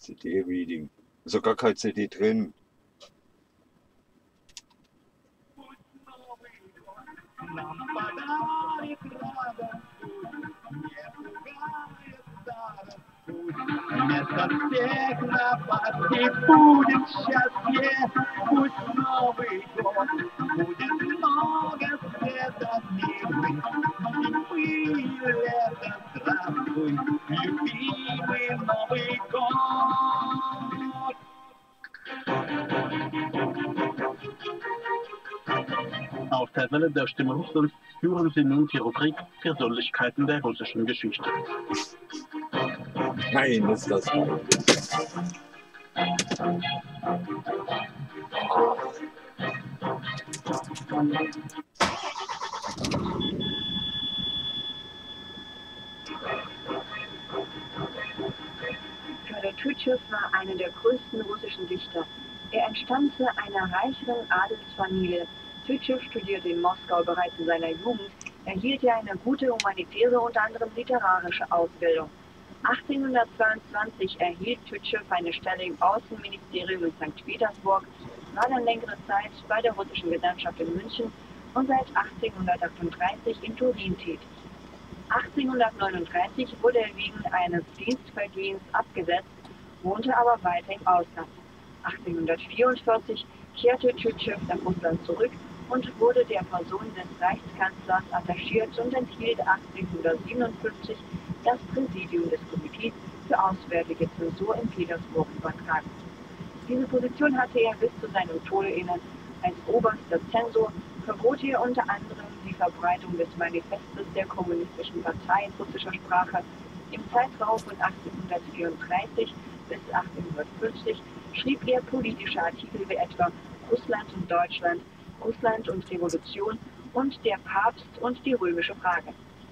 CD-Reading. Sogar kein CD drin. Вместо всех напастей будет счастье, пусть Новый год будет много света милых, зимы и лета, здравствуй, любимый Новый год. Auf der Welle der Stimme Russlands führen Sie nun die Rubrik Persönlichkeiten der russischen Geschichte. Nein, ist das mal. Fjodor Tschitschew war einer der größten russischen Dichter. Er entstammte einer reicheren Adelsfamilie. Tschitschew studierte in Moskau bereits in seiner Jugend, erhielt er eine gute humanitäre, unter anderem literarische Ausbildung. 1822 erhielt Tschitschew eine Stelle im Außenministerium in St. Petersburg, war dann längere Zeit bei der russischen Gesandtschaft in München und seit 1838 in Turin tätig. 1839 wurde er wegen eines Dienstvergehens abgesetzt, wohnte aber weiter im Ausland. 1844 kehrte Tschitschew nach Russland zurück und wurde der Person des Reichskanzlers attachiert und enthielt 1857 das Präsidium des Komitees für Auswärtige Zensur in Petersburg übertragen. Diese Position hatte er bis zu seinem Tode inne. Als oberster Zensor verbot er unter anderem die Verbreitung des Manifestes der Kommunistischen Partei in russischer Sprache. Im Zeitraum von 1834 bis 1850 schrieb er politische Artikel wie etwa Russland und Deutschland, Russland und Revolution und der Papst und die römische Frage.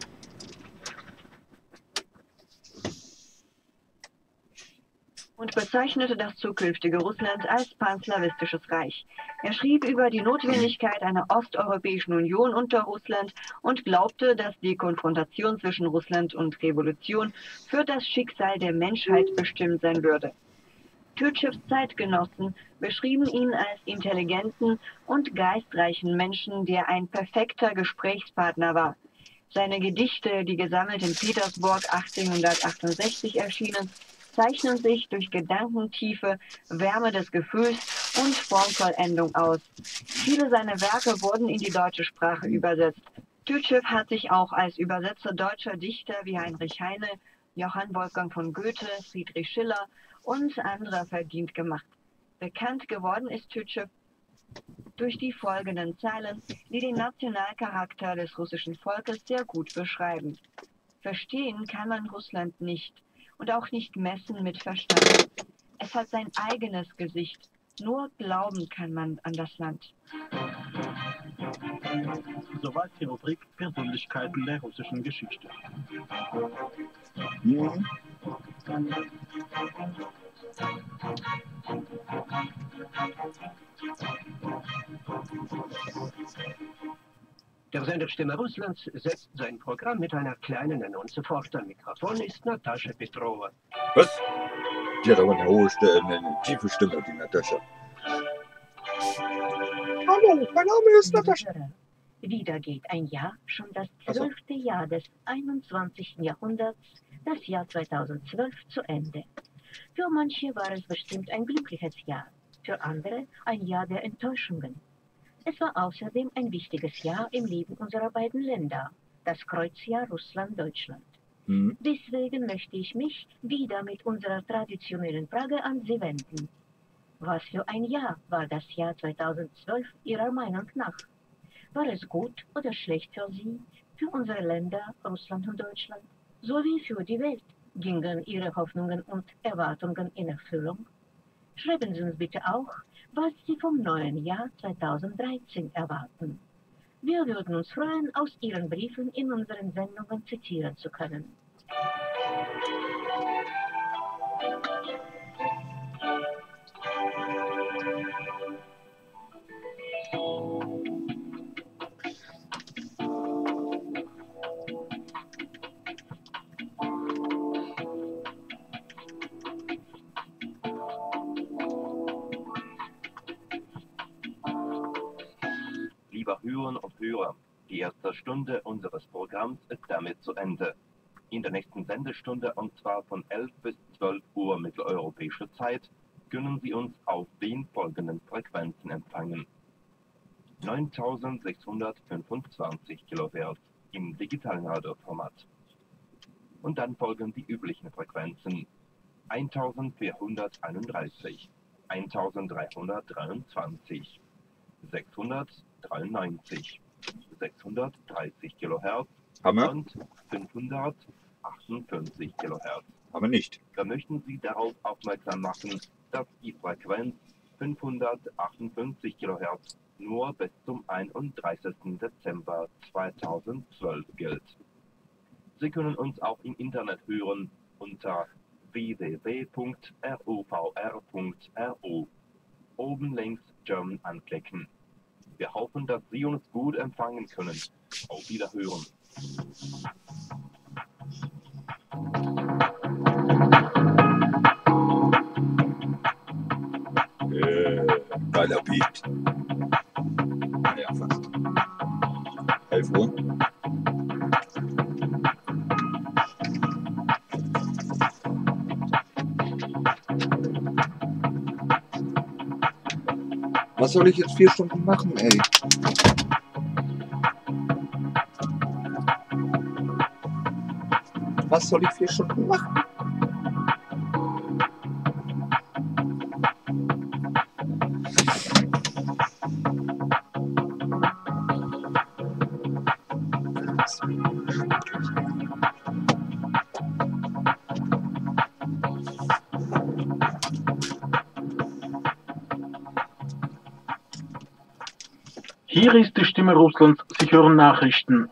Und bezeichnete das zukünftige Russland als panslawistisches Reich. Er schrieb über die Notwendigkeit einer osteuropäischen Union unter Russland und glaubte, dass die Konfrontation zwischen Russland und Revolution für das Schicksal der Menschheit bestimmt sein würde. Tschitschews Zeitgenossen beschrieben ihn als intelligenten und geistreichen Menschen, der ein perfekter Gesprächspartner war. Seine Gedichte, die gesammelt in Petersburg 1868 erschienen, zeichnen sich durch Gedankentiefe, Wärme des Gefühls und Formvollendung aus. Viele seiner Werke wurden in die deutsche Sprache übersetzt. Tschitschew hat sich auch als Übersetzer deutscher Dichter wie Heinrich Heine, Johann Wolfgang von Goethe, Friedrich Schiller und anderer verdient gemacht. Bekannt geworden ist Tschitschew durch die folgenden Zeilen, die den Nationalcharakter des russischen Volkes sehr gut beschreiben. Verstehen kann man Russland nicht und auch nicht messen mit Verstand. Es hat sein eigenes Gesicht. Nur glauben kann man an das Land. Soweit die Rubrik Persönlichkeiten der russischen Geschichte. Mhm. Der Sender Stimme Russlands setzt sein Programm mit einer kleinen Annonce fort. Am Mikrofon ist Natascha Petrova. Was? Die hat aber eine hohe Stimme, eine tiefe Stimme, die Natascha. Hallo, mein Name ist Natascha. Wieder geht ein Jahr, schon das 12. Jahr des 21. Jahrhunderts, das Jahr 2012, zu Ende. Für manche war es bestimmt ein glückliches Jahr, für andere ein Jahr der Enttäuschungen. Es war außerdem ein wichtiges Jahr im Leben unserer beiden Länder, das Kreuzjahr Russland-Deutschland. Deswegen möchte ich mich wieder mit unserer traditionellen Frage an Sie wenden. Was für ein Jahr war das Jahr 2012 Ihrer Meinung nach? War es gut oder schlecht für Sie, für unsere Länder, Russland und Deutschland, sowie für die Welt? Gingen Ihre Hoffnungen und Erwartungen in Erfüllung? Schreiben Sie uns bitte auch, was Sie vom neuen Jahr 2013 erwarten. Wir würden uns freuen, aus Ihren Briefen in unseren Sendungen zitieren zu können. Hörerinnen und Hörer, die erste Stunde unseres Programms ist damit zu Ende. In der nächsten Sendestunde, und zwar von 11 bis 12 Uhr mitteleuropäische Zeit, können Sie uns auf den folgenden Frequenzen empfangen: 9625 kHz im digitalen Radioformat. Und dann folgen die üblichen Frequenzen: 1431, 1323, 693, 630 kHz Haben wir? und 558 kHz. Aber nicht. Wir möchten Sie darauf aufmerksam machen, dass die Frequenz 558 kHz nur bis zum 31. Dezember 2012 gilt. Sie können uns auch im Internet hören unter www.ruvr.ru. Oben links German anklicken. Wir hoffen, dass Sie uns gut empfangen können. Auf Wiederhören. Geiler Beat. Naja, fast. 11 Uhr. Was soll ich jetzt 4 Stunden machen, ey? Was soll ich 4 Stunden machen? Hier ist die Stimme Russlands. Sie hören Nachrichten.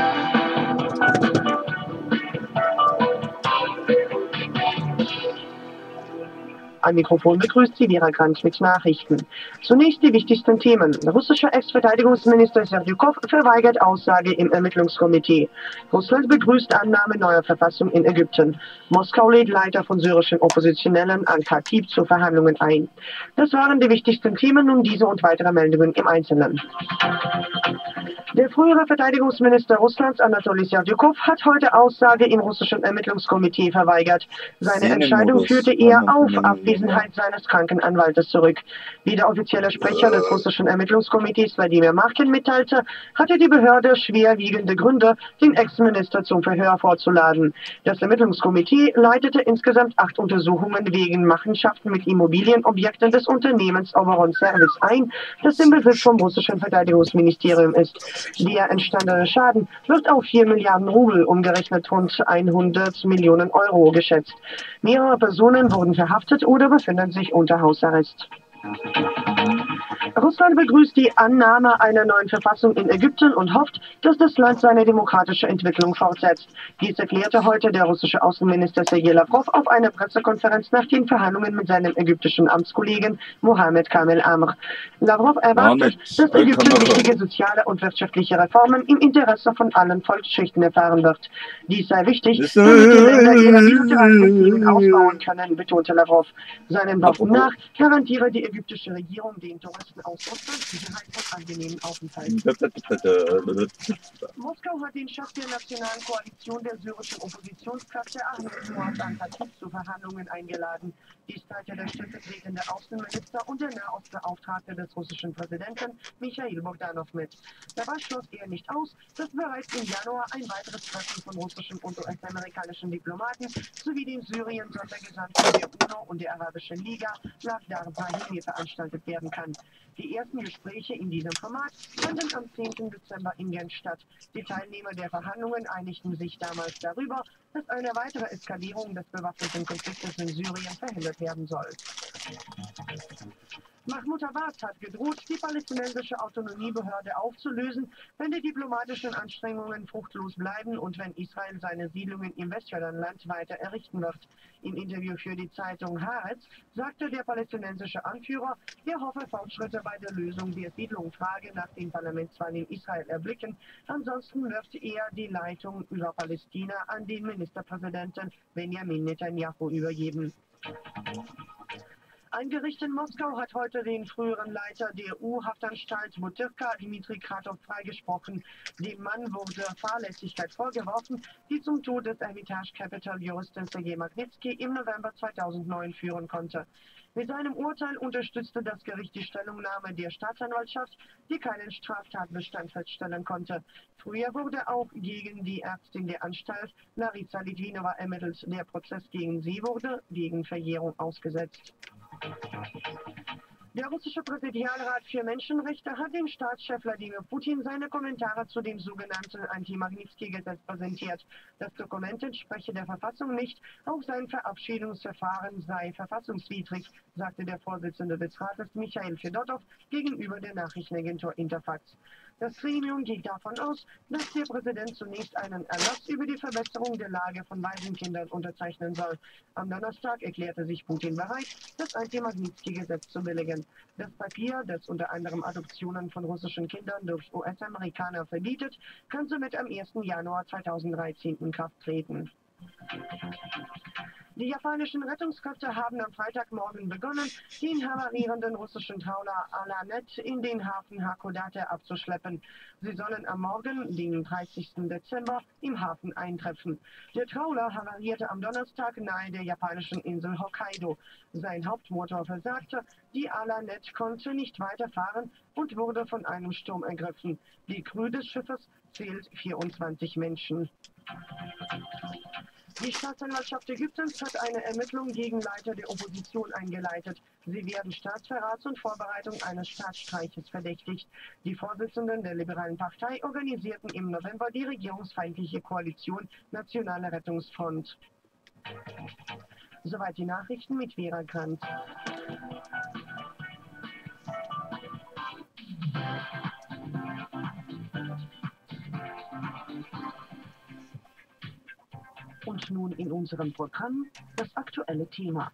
Am Mikrofon begrüßt Sie Vera Grant mit Nachrichten. Zunächst die wichtigsten Themen. Russischer Ex-Verteidigungsminister Serdyukov verweigert Aussage im Ermittlungskomitee. Russland begrüßt Annahme neuer Verfassung in Ägypten. Moskau lädt Leiter von syrischen Oppositionellen Al-Khatib zu Verhandlungen ein. Das waren die wichtigsten Themen, nun diese und weitere Meldungen im Einzelnen. Der frühere Verteidigungsminister Russlands, Anatoli Serdyukov, hat heute Aussage im russischen Ermittlungskomitee verweigert. Seine Entscheidung führte eher auf Abwesenheit seines kranken Anwaltes zurück. Wie der offizielle Sprecher des russischen Ermittlungskomitees Wladimir Markin mitteilte, hatte die Behörde schwerwiegende Gründe, den Ex-Minister zum Verhör vorzuladen. Das Ermittlungskomitee leitete insgesamt 8 Untersuchungen wegen Machenschaften mit Immobilienobjekten des Unternehmens Oberon Service ein, das im Besitz vom russischen Verteidigungsministerium ist. Der entstandene Schaden wird auf 4 Milliarden Rubel, umgerechnet rund 100 Millionen Euro, geschätzt. Mehrere Personen wurden verhaftet oder befinden sich unter Hausarrest. Russland begrüßt die Annahme einer neuen Verfassung in Ägypten und hofft, dass das Land seine demokratische Entwicklung fortsetzt. Dies erklärte heute der russische Außenminister Sergei Lavrov auf einer Pressekonferenz nach den Verhandlungen mit seinem ägyptischen Amtskollegen Mohammed Kamel Amr. Lavrov erwartet, dass Ägypten wichtige soziale und wirtschaftliche Reformen im Interesse von allen Volksschichten erfahren wird. Dies sei wichtig, damit die Länder ihre bilateralen Beziehungen ausbauen können, betonte Lavrov. Seinen Worten nach garantiere die ägyptische Regierung den Touristen aus Russland Sicherheit und angenehmen Aufenthalt. Moskau hat den Chef der nationalen Koalition der syrischen Oppositionskräfte Ahmed Muad al-Khatib zu Verhandlungen eingeladen. Dies teilte der stellvertretende Außenminister und der Nahostbeauftragte des russischen Präsidenten Michail Bogdanow mit. Dabei schloss er nicht aus, dass bereits im Januar ein weiteres Treffen von russischen und US-amerikanischen Diplomaten sowie dem Syrien-Sondergesandten der UNO und der Arabischen Liga, Lavdar Brahimi, veranstaltet werden kann. Die ersten Gespräche in diesem Format fanden am 10. Dezember in Genf statt. Die Teilnehmer der Verhandlungen einigten sich damals darüber, dass eine weitere Eskalierung des bewaffneten Konfliktes in Syrien verhindert werden soll. Mahmoud Abbas hat gedroht, die palästinensische Autonomiebehörde aufzulösen, wenn die diplomatischen Anstrengungen fruchtlos bleiben und wenn Israel seine Siedlungen im Westjordanland weiter errichten wird. Im Interview für die Zeitung Haaretz sagte der palästinensische Anführer, er hoffe, Fortschritte bei der Lösung der Siedlungsfrage nach den Parlamentswahlen in Israel erblicken. Ansonsten wird er die Leitung über Palästina an den Ministerpräsidenten Benjamin Netanyahu übergeben. Ein Gericht in Moskau hat heute den früheren Leiter der EU-Haftanstalt Butyrka, Dmitri Kratov, freigesprochen. Dem Mann wurde Fahrlässigkeit vorgeworfen, die zum Tod des Hermitage Capital-Juristen Sergei Magnitsky im November 2009 führen konnte. Mit seinem Urteil unterstützte das Gericht die Stellungnahme der Staatsanwaltschaft, die keinen Straftatbestand feststellen konnte. Früher wurde auch gegen die Ärztin der Anstalt, Larisa Litvinova, ermittelt. Der Prozess gegen sie wurde wegen Verjährung ausgesetzt. Der russische Präsidialrat für Menschenrechte hat dem Staatschef Wladimir Putin seine Kommentare zu dem sogenannten Anti-Magnitsky-Gesetz präsentiert. Das Dokument entspreche der Verfassung nicht, auch sein Verabschiedungsverfahren sei verfassungswidrig, sagte der Vorsitzende des Rates Michail Fedotov gegenüber der Nachrichtenagentur Interfax. Das Gremium geht davon aus, dass der Präsident zunächst einen Erlass über die Verbesserung der Lage von Waisenkindern unterzeichnen soll. Am Donnerstag erklärte sich Putin bereit, das Anti-Magnitsky-Gesetz zu billigen. Das Papier, das unter anderem Adoptionen von russischen Kindern durch US-Amerikaner verbietet, kann somit am 1. Januar 2013 in Kraft treten. Die japanischen Rettungskräfte haben am Freitagmorgen begonnen, den havarierenden russischen Trawler Alanet in den Hafen Hakodate abzuschleppen. Sie sollen am Morgen, den 30. Dezember, im Hafen eintreffen. Der Trawler havarierte am Donnerstag nahe der japanischen Insel Hokkaido. Sein Hauptmotor versagte, die Alanet konnte nicht weiterfahren und wurde von einem Sturm ergriffen. Die Crew des Schiffes zählt 24 Menschen. Die Staatsanwaltschaft Ägyptens hat eine Ermittlung gegen Leiter der Opposition eingeleitet. Sie werden Staatsverrats und Vorbereitung eines Staatsstreiches verdächtigt. Die Vorsitzenden der liberalen Partei organisierten im November die regierungsfeindliche Koalition Nationale Rettungsfront. Soweit die Nachrichten mit Vera Kranz. Und nun in unserem Programm das aktuelle Thema.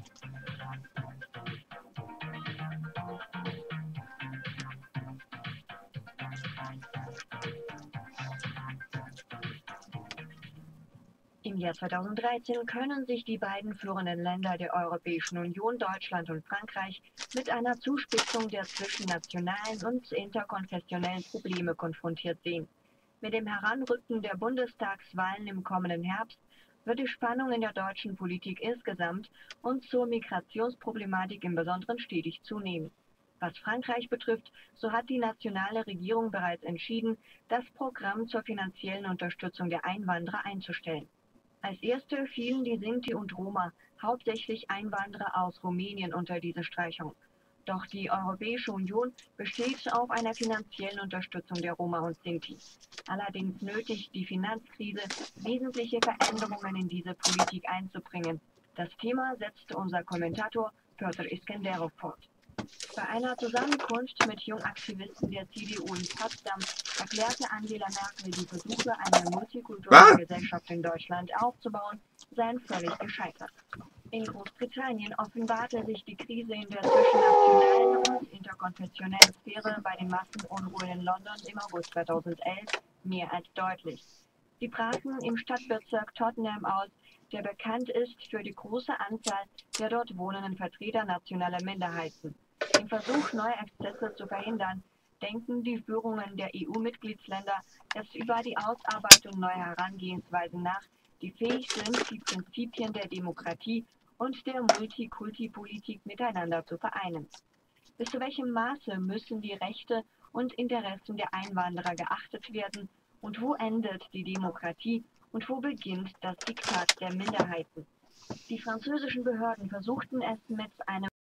Im Jahr 2013 können sich die beiden führenden Länder der Europäischen Union, Deutschland und Frankreich, mit einer Zuspitzung der zwischennationalen und interkonfessionellen Probleme konfrontiert sehen. Mit dem Heranrücken der Bundestagswahlen im kommenden Herbst wird die Spannung in der deutschen Politik insgesamt und zur Migrationsproblematik im Besonderen stetig zunehmen. Was Frankreich betrifft, so hat die nationale Regierung bereits entschieden, das Programm zur finanziellen Unterstützung der Einwanderer einzustellen. Als erste fielen die Sinti und Roma, hauptsächlich Einwanderer aus Rumänien, unter diese Streichung. Doch die Europäische Union besteht auf einer finanziellen Unterstützung der Roma und Sinti. Allerdings nötigt die Finanzkrise, wesentliche Veränderungen in diese Politik einzubringen. Das Thema setzte unser Kommentator Piotr Iskenderov fort. Bei einer Zusammenkunft mit Jungaktivisten der CDU in Potsdam erklärte Angela Merkel, die Versuche, eine multikulturelle Gesellschaft in Deutschland aufzubauen, seien völlig gescheitert. In Großbritannien offenbarte sich die Krise in der zwischennationalen und interkonfessionellen Sphäre bei den Massenunruhen in London im August 2011 mehr als deutlich. Sie brachen im Stadtbezirk Tottenham aus, der bekannt ist für die große Anzahl der dort wohnenden Vertreter nationaler Minderheiten. Im Versuch, neue Exzesse zu verhindern, denken die Führungen der EU-Mitgliedsländer jetzt über die Ausarbeitung neuer Herangehensweisen nach, die fähig sind, die Prinzipien der Demokratie und der Multikulti-Politik miteinander zu vereinen. Bis zu welchem Maße müssen die Rechte und Interessen der Einwanderer geachtet werden und wo endet die Demokratie und wo beginnt das Diktat der Minderheiten? Die französischen Behörden versuchten es mit einem